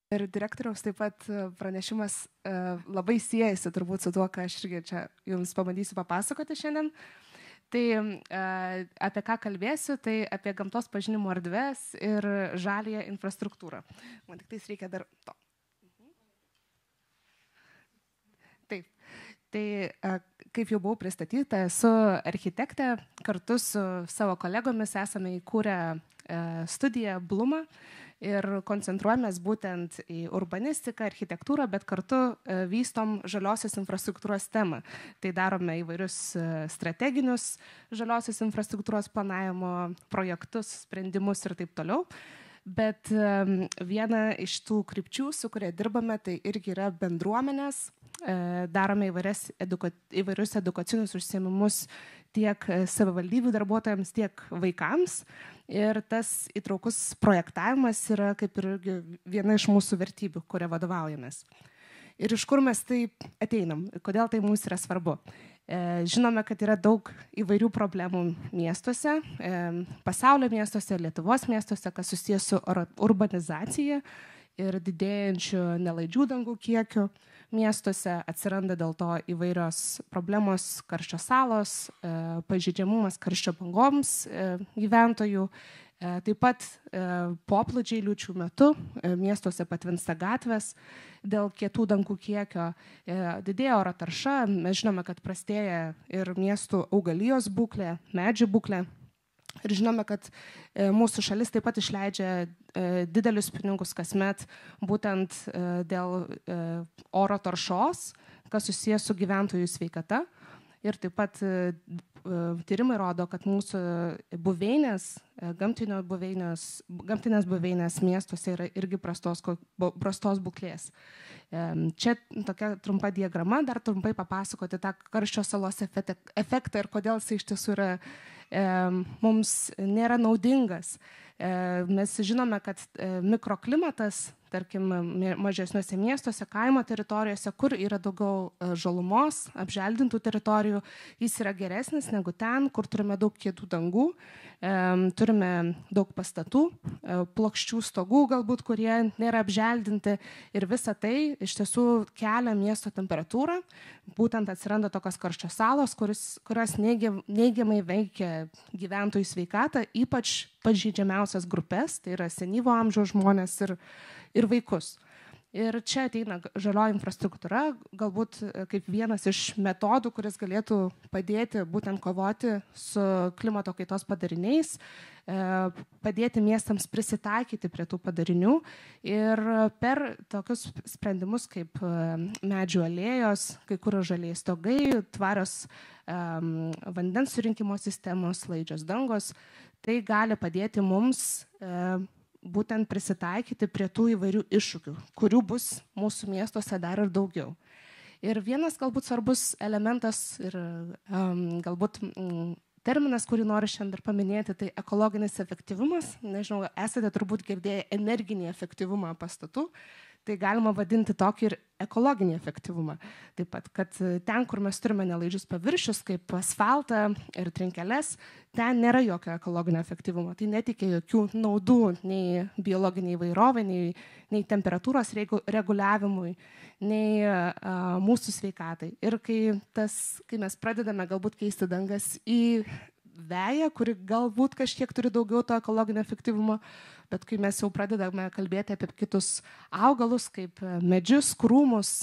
Ir direktoriaus taip pat pranešimas labai siejasi turbūt su tuo, ką aš irgi čia jums pabandysiu papasakoti šiandien. Tai apie ką kalbėsiu, tai apie gamtos pažinimo erdves ir žaliąją infrastruktūrą. Man tik tais reikia dar to. Taip. Tai kaip jau buvau pristatyta, esu architektė, kartu su savo kolegomis esame įkūrę studiją Bluma ir koncentruojamės būtent į urbanistiką, architektūrą, bet kartu vystom žaliosios infrastruktūros temą. Tai darome įvairius strateginius žaliosios infrastruktūros planavimo projektus, sprendimus ir taip toliau. Bet viena iš tų krypčių, su kuria dirbame, tai irgi yra bendruomenės. Darome įvairius edukacinius užsiėmimus tiek savivaldybių darbuotojams, tiek vaikams. Ir tas įtraukus projektavimas yra kaip ir viena iš mūsų vertybių, kuria vadovaujamės. Ir iš kur mes tai ateinam, kodėl tai mums yra svarbu. Žinome, kad yra daug įvairių problemų miestuose, pasaulio miestuose, Lietuvos miestuose, kas susijęs su urbanizacija ir didėjančiu nelaidžių dangų kiekiu. Miestuose atsiranda dėl to įvairios problemos, karščio salos, pažeidžiamumas karščio bangoms gyventojų. Taip pat poplūdžiai liūčių metu miestuose patvinsta gatvės dėl kietų dangų kiekio, didėja oro tarša, mes žinome, kad prastėja ir miestų augalijos būklė, medžių būklė. Ir žinome, kad mūsų šalis taip pat išleidžia didelius pinigus kasmet būtent dėl oro taršos, kas susijęs su gyventojų sveikata. Ir taip pat tyrimai rodo, kad mūsų buveinės, gamtinės buveinės miestuose yra irgi prastos būklės. Čia tokia trumpa diagrama, dar trumpai papasakoti tą karščio salos efektą ir kodėl jis iš tiesų yra mums nėra naudingas. Mes žinome, kad mikroklimatas, tarkim, mažesniuose miestuose, kaimo teritorijose, kur yra daugiau žalumos, apželdintų teritorijų, jis yra geresnis negu ten, kur turime daug kietų dangų, turime daug pastatų, plokščių stogų galbūt, kurie nėra apželdinti ir visa tai iš tiesų kelia miesto temperatūrą. Būtent atsiranda tokios karščio salos, kurios neigiamai veikia gyventojų sveikatą, ypač pažeidžiamiausias grupės, tai yra senyvo amžiaus žmonės ir vaikus. Ir čia ateina žalioji infrastruktūra, galbūt kaip vienas iš metodų, kuris galėtų padėti būtent kovoti su klimato kaitos padariniais, padėti miestams prisitaikyti prie tų padarinių ir per tokius sprendimus kaip medžių alėjos, kai kur žaliai stogai, tvarios vandens surinkimo sistemos, laidžios dangos, tai gali padėti mums būtent prisitaikyti prie tų įvairių iššūkių, kurių bus mūsų miestuose dar ir daugiau. Ir vienas galbūt svarbus elementas ir galbūt terminas, kurį noriu šiandien dar paminėti, tai ekologinis efektyvumas. Nežinau, esate turbūt girdėję energinį efektyvumą pastatų, tai galima vadinti tokį ir ekologinį efektyvumą. Taip pat, kad ten, kur mes turime nelaidžius paviršius, kaip asfaltą ir trinkeles, ten nėra jokio ekologinio efektyvumo. Tai neteikia jokių naudų nei biologiniai įvairovai, nei temperatūros reguliavimui, nei mūsų sveikatai. Ir kai mes pradedame galbūt keisti dangas į veją, kuri galbūt kažkiek turi daugiau to ekologinio efektyvumo, bet kai mes jau pradedame kalbėti apie kitus augalus, kaip medžius, krūmus,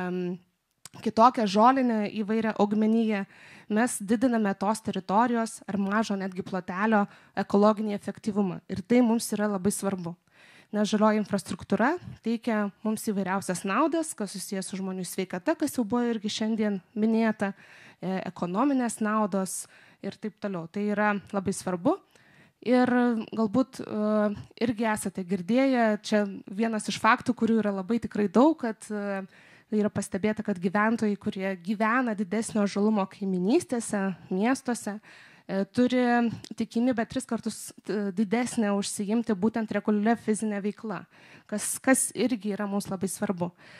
kitokią žolinę įvairią augmeniją, mes didiname tos teritorijos ar mažo netgi plotelio ekologinį efektyvumą. Ir tai mums yra labai svarbu. Nes žalioji infrastruktūra teikia mums įvairiausias naudas, kas susijęs su žmonių sveikata, kas jau buvo irgi šiandien minėta, ekonominės naudos ir taip toliau. Tai yra labai svarbu. Ir galbūt irgi esate girdėję, čia vienas iš faktų, kurių yra labai tikrai daug, kad yra pastebėta, kad gyventojai, kurie gyvena didesnio žalumo kaiminystėse, miestuose, turi tikimybę 3 kartus didesnę užsiimti būtent reguliaria fizinė veikla, kas irgi yra mums labai svarbu.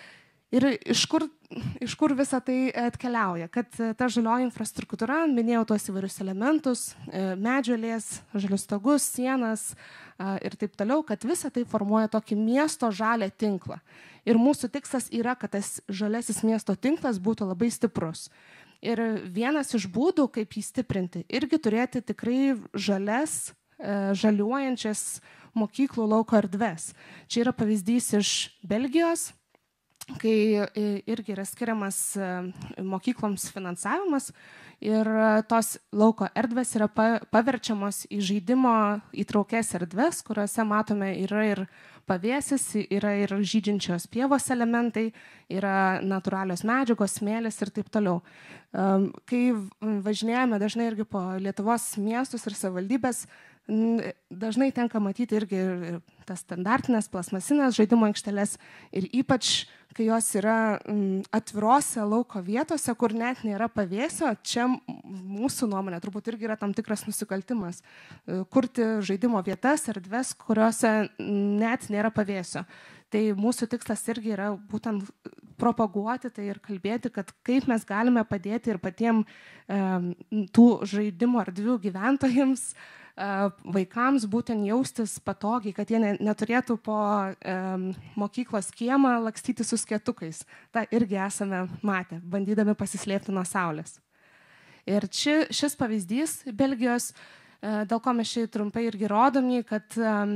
Ir iš kur visa tai atkeliauja? Kad ta žalioji infrastruktūra, minėjau tuos įvairius elementus, medžiolės, žalius stogus, sienas ir taip toliau, kad visa tai formuoja tokį miesto žalę tinklą. Ir mūsų tikslas yra, kad tas žalesis miesto tinklas būtų labai stiprus. Ir vienas iš būdų, kaip jį stiprinti, irgi turėti tikrai žaliuojančias mokyklų lauko erdves. Čia yra pavyzdys iš Belgijos, kai irgi yra skiriamas mokykloms finansavimas ir tos lauko erdvės yra paverčiamos į žaidimo įtraukės erdves, kuriuose matome yra ir pavėsis, yra ir žydinčios pievos elementai, yra natūralios medžiagos, smėlis ir taip toliau. Kai važinėjame dažnai irgi po Lietuvos miestus ir savivaldybės, dažnai tenka matyti irgi tas standartinės plastmasinės žaidimo aikšteles ir ypač, kai jos yra atvirose lauko vietose, kur net nėra pavėsio, čia mūsų nuomonė turbūt irgi yra tam tikras nusikaltimas. Kurti žaidimo vietas, erdves, kuriuose net nėra pavėsio. Tai mūsų tikslas irgi yra būtent propaguoti tai ir kalbėti, kad kaip mes galime padėti ir patiem tų žaidimo erdvių gyventojams, vaikams būtent jaustis patogiai, kad jie neturėtų po mokyklos kiemą lakstyti su skėtukais. Ta irgi esame matę, bandydami pasislėpti nuo saulės. Ir šis pavyzdys Belgijos, dėl ko mes čia trumpai irgi rodomi, kad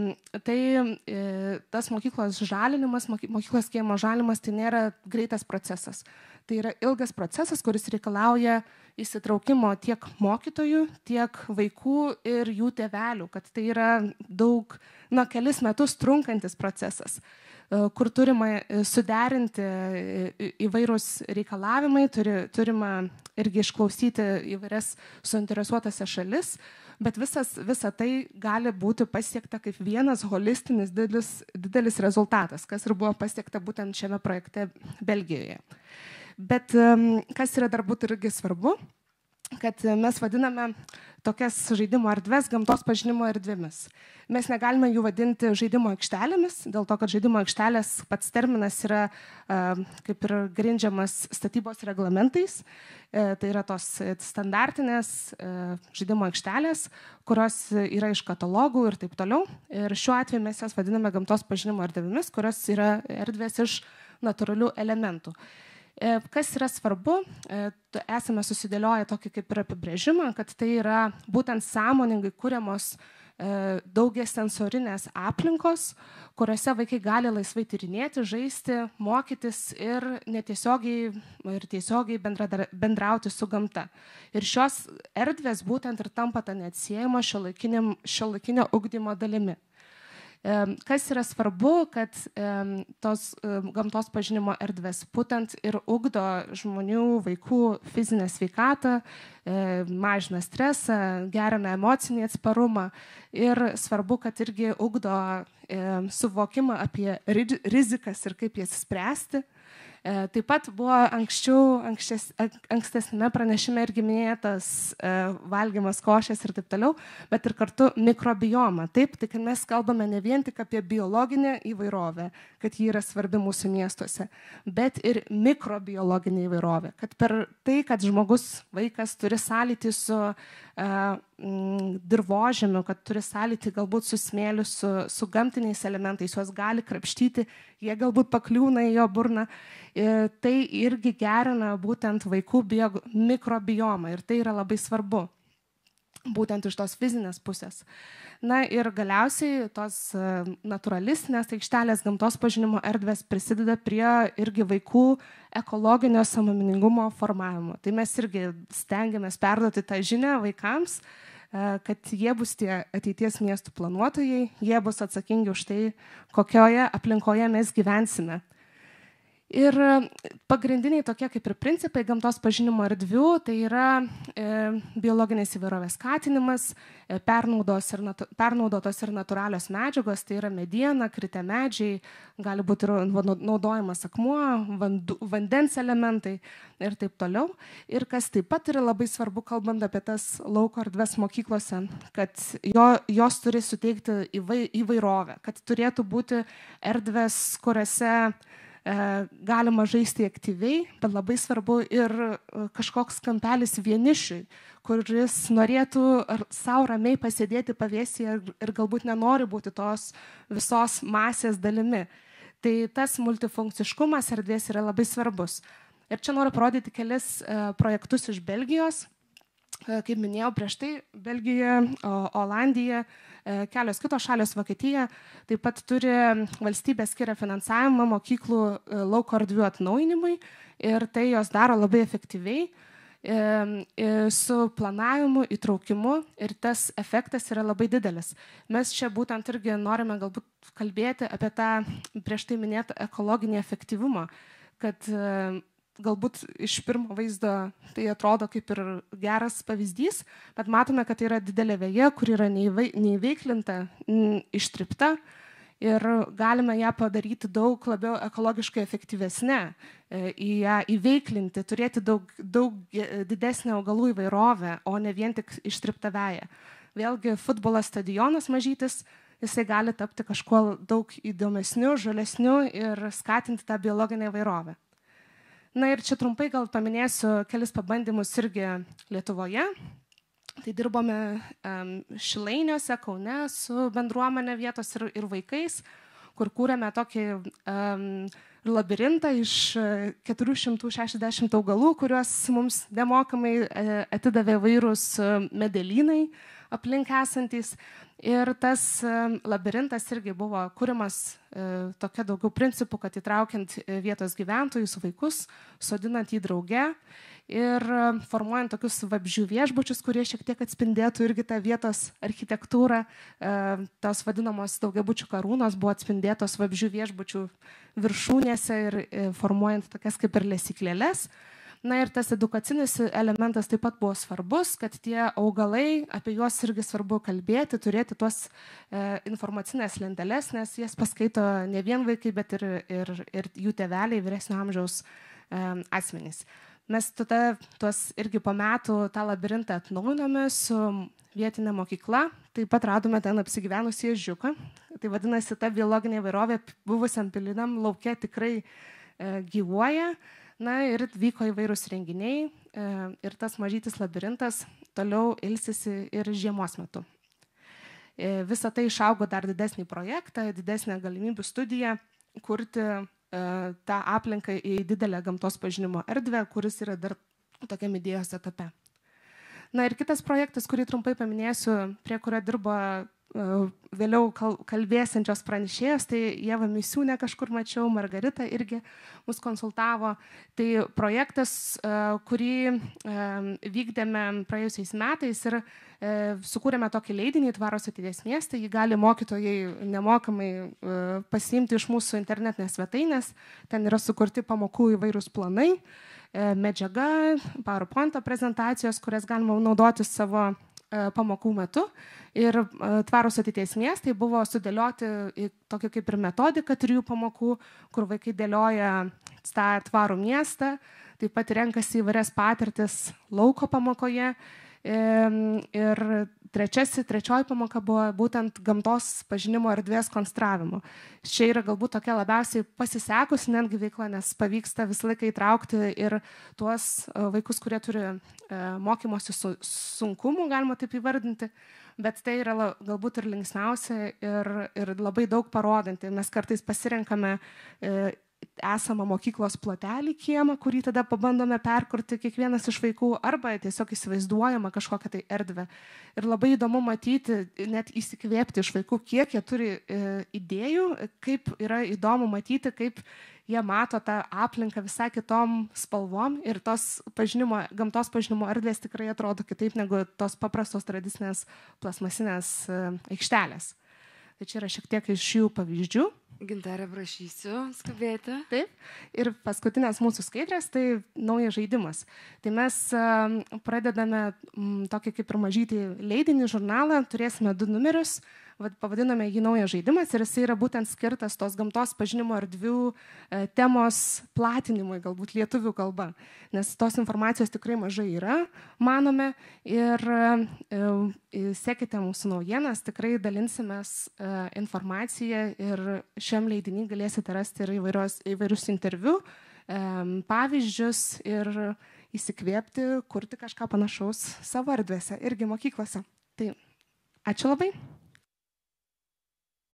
tas mokyklos žalinimas, mokyklos kiemo žalinimas, tai nėra greitas procesas. Tai yra ilgas procesas, kuris reikalauja įsitraukimo tiek mokytojų, tiek vaikų ir jų tėvelių, kad tai yra daug, kelis metus trunkantis procesas, kur turima suderinti įvairūs reikalavimai, turima irgi išklausyti įvairias suinteresuotose šalis, bet visa tai gali būti pasiekta kaip vienas holistinis didelis rezultatas, kas ir buvo pasiekta būtent šiame projekte Belgijoje. Bet kas yra dar būtų irgi svarbu, kad mes vadiname tokias žaidimo erdves gamtos pažinimo erdvėmis. Mes negalime jų vadinti žaidimo aikštelėmis, dėl to, kad žaidimo aikštelės pats terminas yra kaip ir grindžiamas statybos reglamentais. Tai yra tos standartinės žaidimo aikštelės, kurios yra iš katalogų ir taip toliau. Ir šiuo atveju mes jas vadiname gamtos pažinimo erdvėmis, kurios yra erdvės iš natūralių elementų. Kas yra svarbu, esame susidėlioję tokį kaip ir apibrėžimą, kad tai yra būtent sąmoningai kuriamos daugiasensorinės aplinkos, kuriuose vaikai gali laisvai tyrinėti, žaisti, mokytis ir netiesiogiai ir tiesiogiai bendrauti su gamta. Ir šios erdvės būtent ir tampa ta neatsiejama šiuolaikinio ugdymo dalimi. Kas yra svarbu, kad tos gamtos pažinimo erdvės būtent ir ugdo žmonių, vaikų fizinę sveikatą, mažina stresą, gerina emocinį atsparumą ir svarbu, kad irgi ugdo suvokimą apie rizikas ir kaip jas spręsti. Taip pat buvo ankstesnėme pranešime irgi minėtas valgymas, košės ir taip toliau, bet ir kartu mikrobioma. Taip, tai kad mes kalbame ne vien tik apie biologinę įvairovę, kad ji yra svarbi mūsų miestuose, bet ir mikrobiologinė įvairovė. Kad per tai, kad žmogus, vaikas turi sąlytį su dirvožemiu, kad turi sąlytį galbūt su smėliu, su gamtiniais elementais, juos gali krapštyti, jie galbūt pakliūna į jo burną. Tai irgi gerina būtent vaikų mikrobiomą ir tai yra labai svarbu, būtent iš tos fizinės pusės. Na ir galiausiai tos natūralistinės aikštelės gamtos pažinimo erdvės prisideda prie irgi vaikų ekologinio sąmoningumo formavimo. Tai mes irgi stengiamės perduoti tą žinią vaikams, kad jie bus tie ateities miestų planuotojai, jie bus atsakingi už tai, kokioje aplinkoje mes gyvensime. Ir pagrindiniai tokie kaip ir principai gamtos pažinimo erdvių, tai yra biologinės įvairovės skatinimas, pernaudotos ir natūralios medžiagos, tai yra mediena, kritę medžiai, gali būti ir naudojamas akmuo, vandens elementai ir taip toliau. Ir kas taip pat yra labai svarbu, kalbant apie tas lauko erdves mokyklose, kad jos turi suteikti įvairovę, kad turėtų būti erdves, kuriuose galima žaisti aktyviai, bet labai svarbu ir kažkoks kampelis vienišiui, kuris norėtų savo ramiai pasėdėti pavėsyje ir galbūt nenori būti tos visos masės dalimi. Tai tas multifunkciškumas erdvės yra labai svarbus. Ir čia noriu parodyti kelis projektus iš Belgijos. Kaip minėjau prieš tai, Belgija, Olandija, kelios kitos šalios, Vokietija, taip pat turi valstybė skiria finansavimą mokyklų lauko erdvių atnaujinimui ir tai jos daro labai efektyviai su planavimu, įtraukimu ir tas efektas yra labai didelis. Mes čia būtent irgi norime galbūt kalbėti apie tą prieš tai minėtą ekologinį efektyvumą, kad galbūt iš pirmo vaizdo tai atrodo kaip ir geras pavyzdys, bet matome, kad tai yra didelė veja, kur yra neįveiklinta, ištripta ir galime ją padaryti daug labiau ekologiškai efektyvesnę, į ją įveiklinti, turėti daug didesnę augalų įvairovę, o ne vien tik ištriptą veją. Vėlgi futbolo stadionas mažytis, jisai gali tapti kažkuo daug įdomesniu, žalesniu ir skatinti tą biologinę įvairovę. Na ir čia trumpai gal paminėsiu kelis pabandymus irgi Lietuvoje. Tai dirbome Šilainiuose, Kaune su bendruomenė vietos ir vaikais, kur kūrėme tokį labirintą iš 460 augalų, kuriuos mums nemokamai atidavė vairūs medelynai aplink esantys. Ir tas labirintas irgi buvo kūrimas tokia daugiau principų, kad įtraukiant vietos gyventojus, vaikus, sodinant jį drauge ir formuojant tokius vabzdžių viešbučius, kurie šiek tiek atspindėtų irgi tą vietos architektūrą. Tos vadinamos daugiabučių karūnos buvo atspindėtos vabzdžių viešbučių viršūnėse ir formuojant tokias kaip ir lesyklėles. Na ir tas edukacinis elementas taip pat buvo svarbus, kad tie augalai, apie juos irgi svarbu kalbėti, turėti tuos informacinės lenteles, nes jas paskaito ne vien vaikai, bet ir jų tėveliai, vyresnio amžiaus asmenys. Mes tada tuos irgi po metų tą labirintą atnaujinome su vietinė mokykla, taip pat radome ten apsigyvenusį ežiuką. Tai vadinasi, ta biologinė įvairovė buvusiam piliniam lauke tikrai gyvuoja. Na ir vyko įvairūs renginiai ir tas mažytis labirintas toliau ilsisi ir žiemos metu. Visą tai išaugo dar didesnį projektą, didesnę galimybių studiją, kurti tą aplinką į didelę gamtos pažinimo erdvę, kuris yra dar tokiam idėjos etape. Na ir kitas projektas, kurį trumpai paminėsiu, prie kurio dirbo vėliau kalbėsiančios pranešėjos, tai Ieva Misiūnė kažkur mačiau, Margarita irgi mus konsultavo. Tai projektas, kurį vykdėme praėjusiais metais ir sukūrėme tokį leidinį Tvaros ateities miestai. Jį gali mokytojai nemokamai pasiimti iš mūsų internetinės svetainės. Ten yra sukurti pamokų įvairūs planai, medžiaga, PowerPoint prezentacijos, kurias galima naudoti savo pamokų metu. Ir Tvaros ateities miestai buvo sudėlioti į tokį kaip ir metodiką 3 pamokų, kur vaikai dėlioja tą tvarų miestą, taip pat renkasi įvairias patirtis lauko pamokoje. Ir trečioji pamoka buvo būtent gamtos pažinimo erdvės konstravimo. Čia yra galbūt tokia labiausiai pasisekusi netgi veikla, nes pavyksta visą laiką įtraukti ir tuos vaikus, kurie turi mokymosi sunkumų, galima taip įvardinti, bet tai yra galbūt ir linksmiausia ir labai daug parodanti. Mes kartais pasirenkame esamą mokyklos plotelį kiemą, kurį tada pabandome perkurti kiekvienas iš vaikų, arba tiesiog įsivaizduojama kažkokią tai erdvę. Ir labai įdomu matyti, net įsikvėpti iš vaikų, kiek jie turi idėjų, kaip yra įdomu matyti, kaip jie mato tą aplinką visai kitom spalvom ir tos gamtos pažinimo erdvės tikrai atrodo kitaip negu tos paprastos tradicinės plasmasinės aikštelės. Tai čia yra šiek tiek iš jų pavyzdžių. Gintarė, prašysiu skubėti. Taip. Ir paskutinės mūsų skaidrės, tai naujas žaidimas. Tai mes pradedame tokį kaip ir mažytį leidinį, žurnalą, turėsime 2 numerius. pavadinome jį Naujas žaidimas ir jisai yra būtent skirtas tos gamtos pažinimo erdvių temos platinimui, galbūt lietuvių kalba, nes tos informacijos tikrai mažai yra, manome, ir sekite mūsų naujienas, tikrai dalinsimės informaciją ir šiam leidinį galėsite rasti ir įvairius interviu, pavyzdžius ir įsikvėpti, kurti kažką panašaus savo erdvėse, irgi mokyklose. Tai ačiū labai.